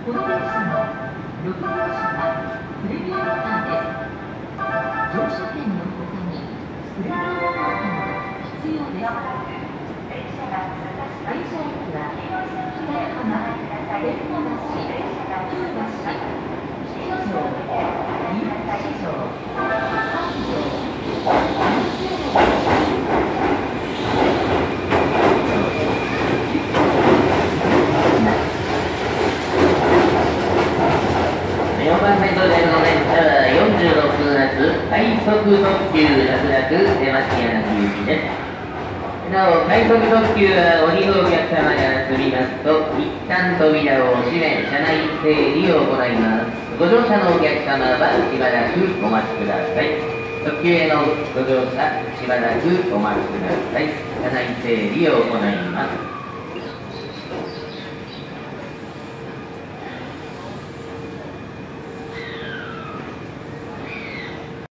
この列車の6号車はプレミアムカーです。乗車券のほかにプレミアムカードも必要です。電車駅は北浜、天満橋、旧橋、七条、新八条、三条、 4番線到着の電車は46発快速特急楽々出町柳行きです。なお、快速特急はお降りのお客様が済みますと、一旦扉を閉め、車内整理を行います。ご乗車のお客様はしばらくお待ちください。特急へのご乗車、しばらくお待ちください。車内整理を行います。